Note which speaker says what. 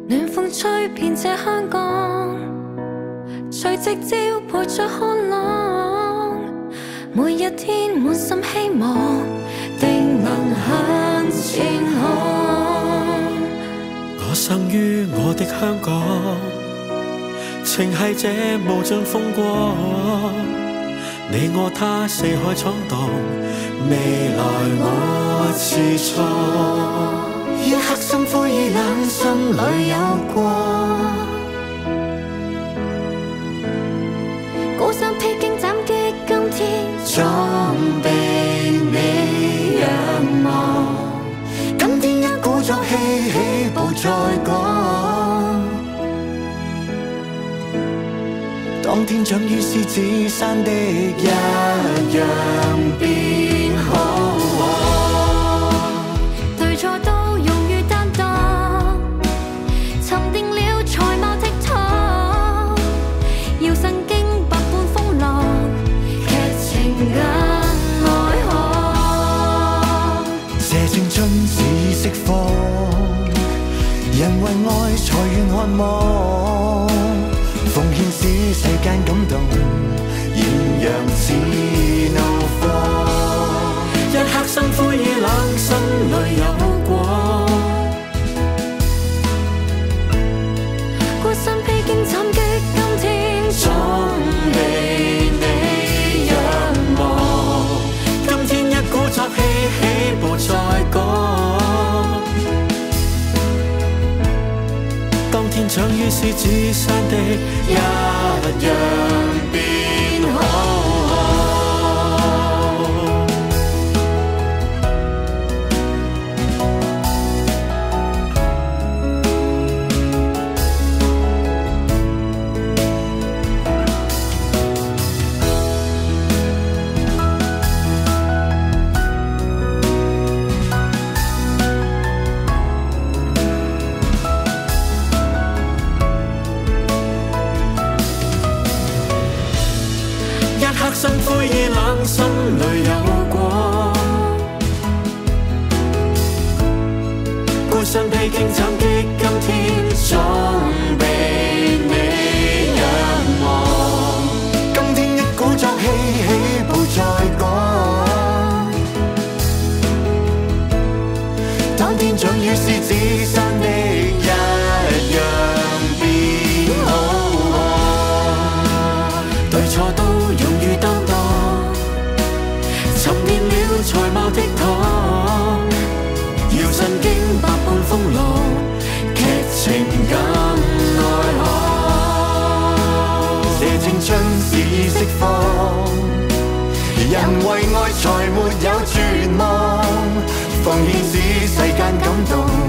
Speaker 1: 暖風吹遍這香港，隨夕照陪着看朗，每一天滿心希望，定能向前看。
Speaker 2: 我生於我的香港，情係這無盡風光，你我他四海闖蕩，未來我自創。一刻心灰意冷，心裏有光。
Speaker 1: 高山披荊斬棘，今天
Speaker 2: 總被你仰望。今天一鼓作氣，起步再講。當天長於獅子山的一樣變好。
Speaker 1: 對錯都
Speaker 2: 釋放，人為愛才願渴望，奉獻使世間感動，豔陽似怒放。一刻心灰意冷，心裏有光。
Speaker 1: 孤身披荊斬棘，今天
Speaker 2: 總被你仰望。今天一鼓作氣，起步再講。長於獅子山的一樣變好。心灰意冷，心裏有光。孤身披荊斬棘，今天總被你仰望。今天一鼓作氣，起步再講。當天長於獅子山的一樣變好。對錯都才貌的糖，要震驚百般風浪，劇情更內行。這青春是釋放，人為愛才沒有絕望，奉獻使世間感動。